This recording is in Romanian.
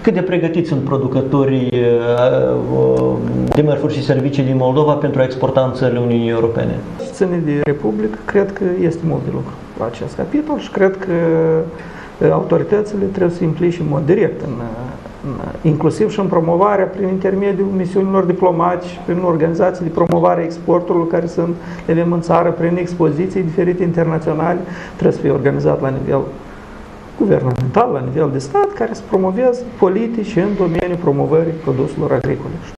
Cât de pregătiți sunt producătorii de mărfuri și servicii din Moldova pentru a exporta în țările Uniunii Europene? Ține de Republică, cred că este mult de lucru la acest capitol și cred că autoritățile trebuie să se implice în mod direct, inclusiv și în promovarea prin intermediul misiunilor diplomatice, prin organizații de promovare a exporturilor care sunt, le avem în țară, prin expoziții diferite internaționale, trebuie să fie organizat la nivel guvernamental, la nivel de stat, care să promoveze politici în domeniul promovării produselor agricole.